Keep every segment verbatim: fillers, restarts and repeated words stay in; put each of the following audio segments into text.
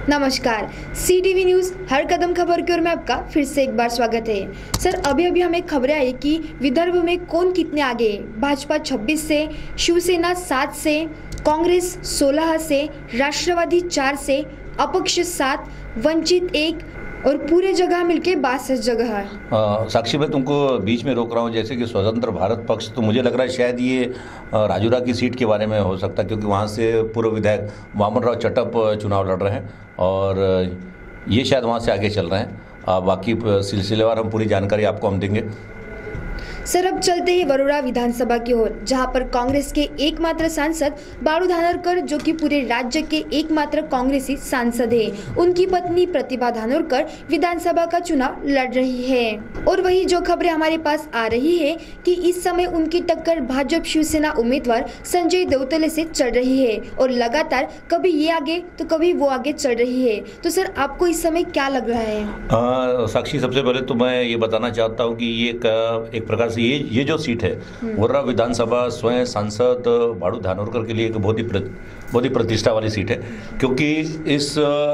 नमस्कार, C T V news हर कदम खबर की ओर में आपका फिर से एक बार स्वागत है। सर, अभी अभी हमें खबरें आई कि विदर्भ में कौन कितने आगे है। भाजपा छब्बीस से, शिवसेना सात से, कांग्रेस सोलह से, राष्ट्रवादी चार से, अपक्ष सात, वंचित एक और पूरे जगह मिलके बासठ जगह है। साक्षी, मैं तुमको बीच में रोक रहा हूँ। जैसे कि स्वतंत्र भारत पक्ष, तो मुझे लग रहा है शायद ये राजूरा की सीट के बारे में हो सकता है, क्योंकि वहाँ से पूर्व विधायक वामन राव चटप चुनाव लड़ रहे हैं और ये शायद वहाँ से आगे चल रहे हैं। बाकी सिलसिलेवार हम पूरी जानकारी आपको हम देंगे। सर, अब चलते हैं वरोरा विधानसभा की ओर, जहां पर कांग्रेस के एकमात्र सांसद बाळू धानोरकर, जो कि पूरे राज्य के एकमात्र कांग्रेसी सांसद हैं, उनकी पत्नी प्रतिभा धानोरकर विधानसभा का चुनाव लड़ रही है। और वही जो खबरें हमारे पास आ रही है कि इस समय उनकी टक्कर भाजपा शिवसेना उम्मीदवार संजय देवतले से चल रही है और लगातार कभी ये आगे तो कभी वो आगे चल रही है। तो सर, आपको इस समय क्या लग रहा है? आ, साक्षी, सबसे पहले तो मैं ये बताना चाहता हूँ कि ये एक प्रकार से ये ये जो सीट है वर्रा विधानसभा स्वयं सांसद बाळू धानोरकर के लिए एक बहुत ही बहुत ही प्रतिष्ठा वाली सीट है, क्योंकि इस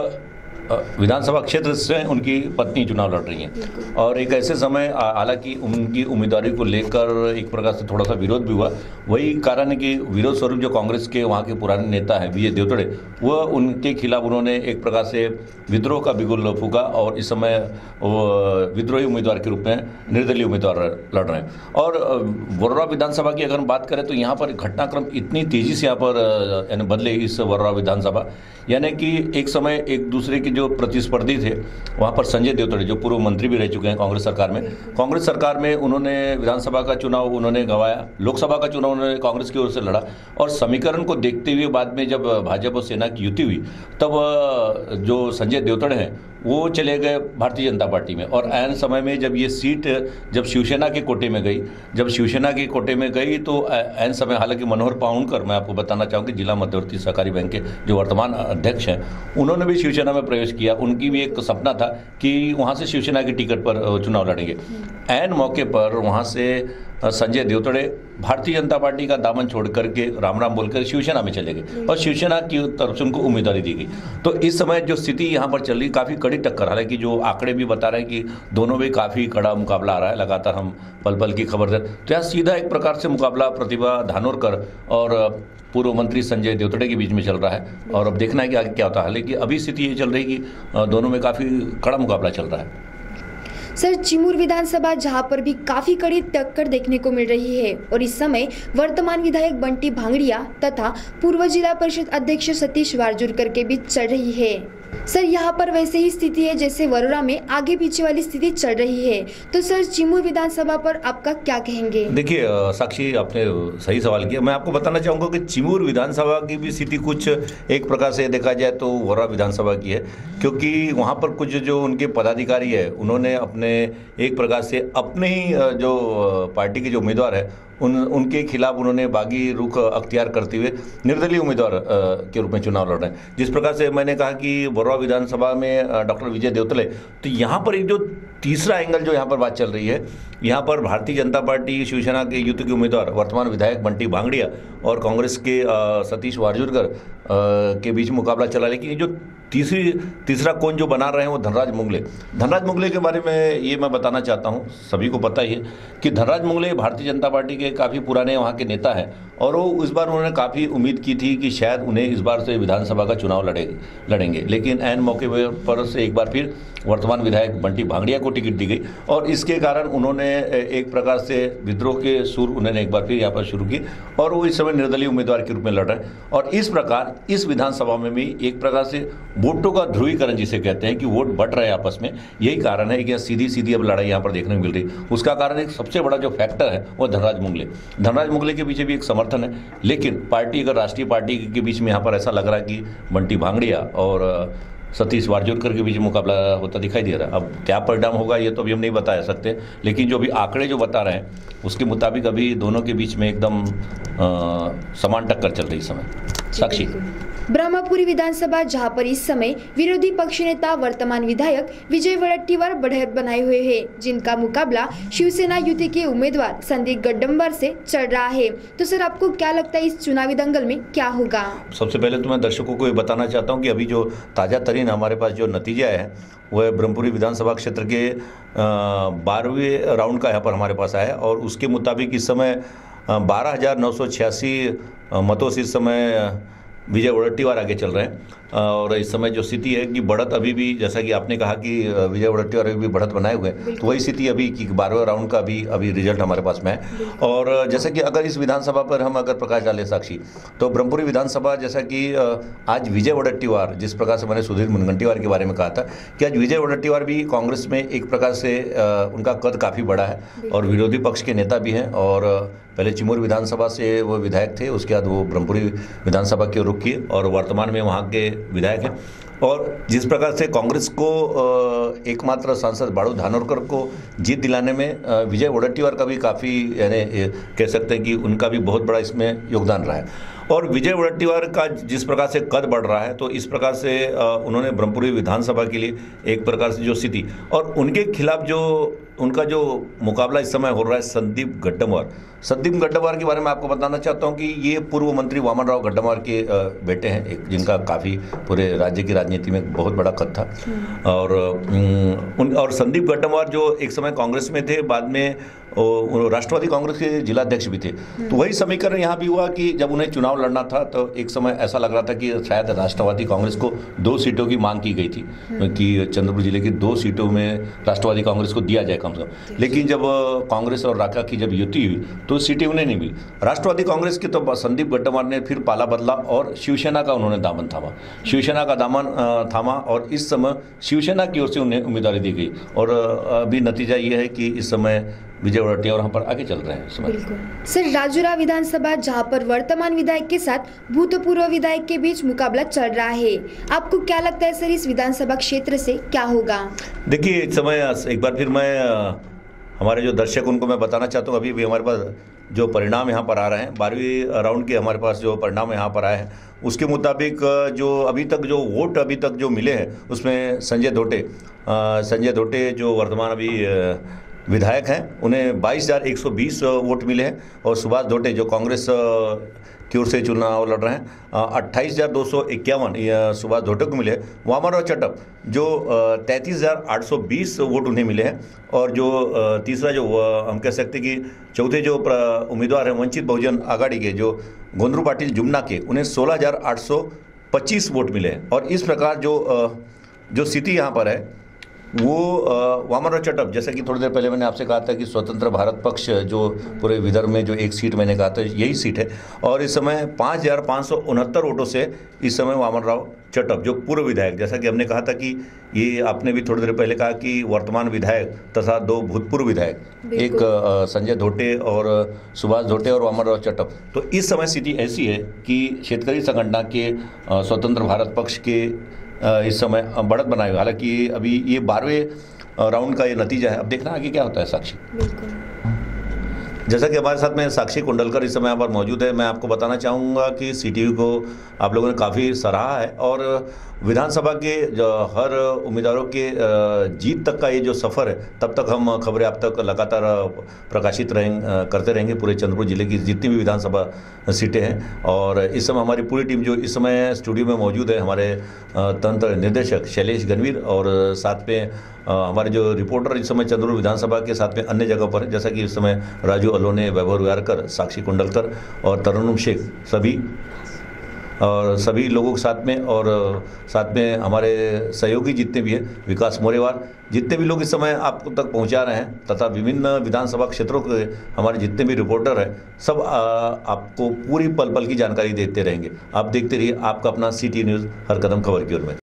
विधानसभा क्षेत्र से उनकी पत्नी चुनाव लड़ रही हैं और एक ऐसे समय, हालांकि उनकी उम्मीदवारी को लेकर एक प्रकार से थोड़ा सा विरोध भी हुआ। वही कारण है कि विरोध स्वरूप जो कांग्रेस के वहाँ के पुराने नेता हैं विजय देवतड़े, वह उनके खिलाफ उन्होंने एक प्रकार से विद्रोह का बिगुल फूका और इस समय वो विद्रोही उम्मीदवार के रूप में निर्दलीय उम्मीदवार लड़ रहे हैं। और वर्रा विधानसभा की अगर हम बात करें तो यहाँ पर घटनाक्रम इतनी तेज़ी से यहाँ पर यानी बदले इस वर्रा विधानसभा, यानी कि एक समय एक दूसरे की जो प्रतिस्पर्धी थे वहाँ पर संजय देवतड़े, जो पूर्व मंत्री भी रह चुके हैं कांग्रेस सरकार में, कांग्रेस सरकार में उन्होंने विधानसभा का चुनाव उन्होंने गंवाया, लोकसभा का चुनाव उन्होंने कांग्रेस की ओर से लड़ा और समीकरण को देखते हुए बाद में जब भाजपा और सेना की युति हुई तब जो संजय देवतड़े हैं वो चले गए भारतीय जनता पार्टी में। और ऐन समय में जब ये सीट जब शिवसेना के कोटे में गई जब शिवसेना के कोटे में गई तो ऐन समय, हालांकि मनोहर पाउणकर, मैं आपको बताना चाहूँगी जिला मध्यवर्ती सहकारी बैंक के जो वर्तमान अध्यक्ष हैं, उन्होंने भी शिवसेना में प्रवेश किया। उनकी भी एक सपना था कि वहाँ से शिवसेना की टिकट पर चुनाव लड़ेंगे। ऐन मौके पर वहाँ से संजय देवतड़े भारतीय जनता पार्टी का दामन छोड़ करके राम राम बोलकर शिवसेना में चले गए और शिवसेना की तरफ से उनको उम्मीदवारी दी गई। तो इस समय जो स्थिति यहाँ पर चल रही, काफ़ी कड़ी टक्कर, हालांकि जो आंकड़े भी बता रहे हैं कि दोनों में काफ़ी कड़ा मुकाबला आ रहा है, लगातार हम पल पल की खबर दे। तो यहाँ सीधा एक प्रकार से मुकाबला प्रतिभा धानोरकर और पूर्व मंत्री संजय देवतड़े के बीच में चल रहा है और अब देखना है कि आगे क्या होता है। हालांकि अभी स्थिति ये चल रही कि दोनों में काफ़ी कड़ा मुकाबला चल रहा है। सर, चिमूर विधानसभा, जहां पर भी काफी कड़ी टक्कर देखने को मिल रही है और इस समय वर्तमान विधायक बंटी भांगड़िया तथा पूर्व जिला परिषद अध्यक्ष सतीश वारजूरकर के बीच चल रही है। सर, यहाँ पर वैसे ही स्थिति है जैसे वरोरा में आगे पीछे वाली स्थिति चल रही है। तो सर, चिमूर विधानसभा पर आपका क्या कहेंगे? देखिए साक्षी, आपने सही सवाल किया। मैं आपको बताना चाहूँगा कि चिमूर विधानसभा की भी स्थिति कुछ एक प्रकार से देखा जाए तो वरोरा विधानसभा की है, क्योंकि वहाँ पर कुछ जो उनके पदाधिकारी है उन्होंने अपने एक प्रकार से अपने ही जो पार्टी के जो उम्मीदवार है उन उनके खिलाफ उन्होंने बागी रुख अख्तियार करते हुए निर्दलीय उम्मीदवार के रूप में चुनाव लड़ रहे हैं। जिस प्रकार से मैंने कहा कि वर्रा विधानसभा में डॉक्टर विजय देवतले, तो यहाँ पर एक जो तीसरा एंगल जो यहाँ पर बात चल रही है, यहाँ पर भारतीय जनता पार्टी शिवसेना के युति के उम्मीदवार वर्तमान विधायक बंटी भांगड़िया और कांग्रेस के सतीश वारजूरकर के बीच मुकाबला चला। लेकिन जो तीसरी तीसरा कौन जो बना रहे हैं वो धनराज मुंगले धनराज मुंगले के बारे में ये मैं बताना चाहता हूँ। सभी को पता ही है कि धनराज मुंगले भारतीय जनता पार्टी के काफ़ी पुराने वहाँ के नेता हैं और वो इस बार उन्होंने काफ़ी उम्मीद की थी कि शायद उन्हें इस बार से विधानसभा का चुनाव लड़े लड़ेंगे लेकिन ऐन मौके पर से एक बार फिर वर्तमान विधायक बंटी भांगड़िया को टिकट दी गई और इसके कारण उन्होंने एक प्रकार से विद्रोह के सुर उन्होंने एक बार फिर यहाँ पर शुरू की और वो इस समय निर्दलीय उम्मीदवार के रूप में लड़ रहे हैं। और इस प्रकार इस विधानसभा में भी एक प्रकार से वोटों का ध्रुवीकरण जिसे कहते हैं कि वोट बट रहे हैं आपस में, यही कारण है कि सीधी सीधी अब लड़ाई यहाँ पर देखने को मिल रही। उसका कारण एक सबसे बड़ा जो फैक्टर है वो धनराज मुंगले धनराज मुंगले के पीछे भी एक समर्थन है, लेकिन पार्टी अगर राष्ट्रीय पार्टी के बीच में यहाँ पर ऐसा लग रहा है कि बंटी भांगड़िया और सतीश वारजूरकर के बीच मुकाबला होता दिखाई दे रहा है। अब क्या परिणाम होगा ये तो अभी हम नहीं बता सकते, लेकिन जो भी आंकड़े जो बता रहे हैं उसके मुताबिक अभी दोनों के बीच में एकदम समान टक्कर चल रही इस समय। साक्षी। ब्रह्मपुरी विधानसभा जहां पर इस समय विरोधी पक्ष नेता वर्तमान विधायक विजय वडेट्टीवार बढ़त बनाए हुए हैं, जिनका मुकाबला शिवसेना युति के उम्मीदवार संदीप गड्डमवार से चल रहा है। तो सर, आपको क्या लगता है इस चुनावी दंगल में क्या होगा? सबसे पहले तो मैं दर्शकों को ये बताना चाहता हूँ कि अभी जो ताज़ा तरीन हमारे पास जो नतीजा है वह ब्रह्मपुरी विधानसभा क्षेत्र के बारहवें राउंड का यहाँ पर हमारे पास आया है और उसके मुताबिक इस समय बारह हजार नौ सौ छियासी मतों से इस समय विजय वडेट्टीवार आगे चल रहे हैं। और इस समय जो स्थिति है कि बढ़त अभी भी, जैसा कि आपने कहा कि विजय वडेट्टीवार अभी भी बढ़त बनाए हुए हैं, तो वही स्थिति अभी कि बारहवें राउंड का भी अभी रिजल्ट हमारे पास में है। और जैसा कि अगर इस विधानसभा पर हम अगर प्रकाश डालें साक्षी, तो ब्रह्मपुरी विधानसभा, जैसा कि आज विजय वडेट्टीवार, जिस प्रकार से मैंने सुधीर मुनगंटीवार के बारे में कहा था कि आज विजय वडेट्टीवार भी कांग्रेस में एक प्रकार से उनका कद काफ़ी बड़ा है और विरोधी पक्ष के नेता भी हैं। और पहले चिमूर विधानसभा से वो विधायक थे, उसके बाद वो ब्रह्मपुरी विधानसभा के रुख किए और वर्तमान में वहाँ के विधायक हैं। और जिस प्रकार से कांग्रेस को एकमात्र सांसद बाड़ू धानोरकर को जीत दिलाने में विजय वडेट्टीवार का भी काफ़ी, यानी कह सकते हैं कि उनका भी बहुत बड़ा इसमें योगदान रहा है। और विजय वडेट्टीवार का जिस प्रकार से कद बढ़ रहा है, तो इस प्रकार से उन्होंने ब्रह्मपुरी विधानसभा के लिए एक प्रकार से जो स्थिति, और उनके खिलाफ जो उनका जो मुकाबला इस समय हो रहा है संदीप गड्डमवार संदीप गड्डमवार के बारे में आपको बताना चाहता हूं कि ये पूर्व मंत्री वामन राव गड्डमवार के बेटे हैं, एक जिनका काफ़ी पूरे राज्य की राजनीति में बहुत बड़ा कद था। और उन और संदीप गड्डमवार जो एक समय कांग्रेस में थे, बाद में राष्ट्रवादी कांग्रेस के जिलाध्यक्ष भी थे। तो वही समीकरण यहाँ भी हुआ कि जब उन्हें चुनाव लड़ना था तो एक समय ऐसा लग रहा था कि शायद राष्ट्रवादी कांग्रेस को दो सीटों की मांग की गई थी कि चंद्रपुर जिले की दो सीटों में राष्ट्रवादी कांग्रेस को दिया जाए कम से कम। लेकिन जब कांग्रेस और राका की जब युति हुई तो सीटें उन्हें नहीं मिली। राष्ट्रवादी कांग्रेस के तो संदीप गड्डमवार ने फिर पाला बदला और शिवसेना का उन्होंने दामन थामा शिवसेना का दामन थामा और इस समय शिवसेना की ओर से उन्हें उम्मीदवारी दी गई। और अभी नतीजा ये है कि इस समय विजय वडेट्टीवार वहाँ पर आगे चल रहे हैं। बिल्कुल सर, राजुरा विधानसभा जहाँ पर वर्तमान विधायक के साथ भूतपूर्व विधायक के बीच मुकाबला चल रहा है, आपको क्या लगता है सर इस विधानसभा क्षेत्र से क्या होगा? देखिए, इस समय एक बार फिर मैं हमारे जो दर्शक उनको मैं बताना चाहता हूँ, अभी भी हमारे पास जो परिणाम यहाँ पर आ रहे हैं, बारहवीं राउंड के हमारे पास जो परिणाम यहाँ पर आए हैं उसके मुताबिक जो अभी तक जो वोट अभी तक जो मिले हैं उसमें संजय धोटे संजय धोटे जो वर्तमान अभी विधायक हैं, उन्हें बाईस हज़ार एक सौ बीस वोट मिले हैं। और सुभाष धोटे जो कांग्रेस की ओर से चुनाव लड़ रहे हैं, अट्ठाईस हज़ार दो सौ इक्यावन सुभाष धोटे को मिले हैं। वामनराव चटप जो तैंतीस हज़ार आठ सौ बीस वोट उन्हें मिले हैं। और जो तीसरा जो हम कह सकते हैं कि चौथे जो उम्मीदवार हैं वंचित बहुजन आघाड़ी के जो गोंदरू पाटिल जुमना के, उन्हें सोलह हज़ार आठ सौ पच्चीस वोट मिले हैं। और इस प्रकार जो जो स्थिति यहाँ पर है वो वामनराव चटप, जैसा कि थोड़ी देर पहले मैंने आपसे कहा था कि स्वतंत्र भारत पक्ष जो पूरे विदर्भ में जो एक सीट मैंने कहा था यही सीट है। और इस समय पाँच हज़ार पाँच सौ उनहत्तर वोटों से इस समय वामनराव चटप जो पूर्व विधायक, जैसा कि हमने कहा था कि ये आपने भी थोड़ी देर पहले कहा कि वर्तमान विधायक तथा दो भूतपूर्व विधायक, एक संजय धोटे और सुभाष धोटे और वामनराव चटप, तो इस समय स्थिति ऐसी है कि शेतकरी संगठन के स्वतंत्र भारत पक्ष के इस समय बढ़त बनाए हुए। हालांकि अभी ये बारहवें राउंड का ये नतीजा है, अब देखना आगे क्या होता है। साक्षी, जैसा कि हमारे साथ में साक्षी कुंडलकर इस समय यहाँ पर मौजूद है, मैं आपको बताना चाहूँगा कि सीटीवी को आप लोगों ने काफ़ी सराहा है और विधानसभा के जो हर उम्मीदवारों के जीत तक का ये जो सफ़र है, तब तक हम खबरें आप तक लगातार प्रकाशित रहेंगे करते रहेंगे पूरे चंद्रपुर जिले की जितनी भी विधानसभा सीटें हैं। और इस समय हमारी पूरी टीम जो इस समय स्टूडियो में मौजूद है, हमारे तंत्र निर्देशक शैलेश गनवीर और साथ में हमारे जो रिपोर्टर इस समय चंद्रपुर विधानसभा के साथ में अन्य जगह पर, जैसा कि इस समय राजू अलोने, वैभव रुयारकर, साक्षी कुंडलकर और तरन्नुम शेख, सभी और सभी लोगों के साथ में, और साथ में हमारे सहयोगी जितने भी हैं, विकास मोरेवार, जितने भी लोग इस समय आप तक पहुंचा रहे हैं, तथा विभिन्न विधानसभा क्षेत्रों के हमारे जितने भी रिपोर्टर हैं, सब आ, आपको पूरी पल पल की जानकारी देते रहेंगे। आप देखते रहिए आपका अपना सिटी न्यूज़, हर कदम खबर की ओर में।